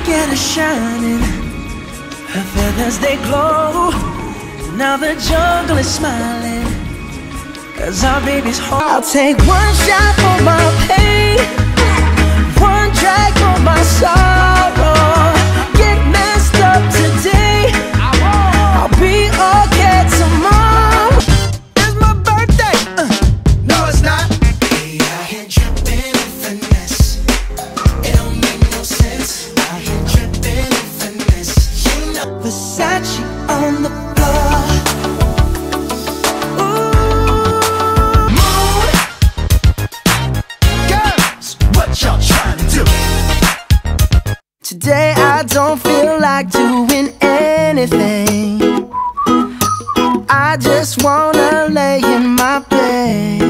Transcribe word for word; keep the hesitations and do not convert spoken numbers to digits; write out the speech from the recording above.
get her shining, her feathers they glow. Now the jungle is smiling, cause our baby's home. I'll take one shot for my pain, one drag for my sorrow. Get messed up today, I'll be okay tomorrow. It's my birthday, uh, no it's not. Hey, out here dripping in finesse, it don't make no sense. Out here dripping in finesse, you know. Versace on the floor. Ooh, moon. Girls, what y'all trying to do? Today I don't feel like doing anything. I just wanna lay in my bed.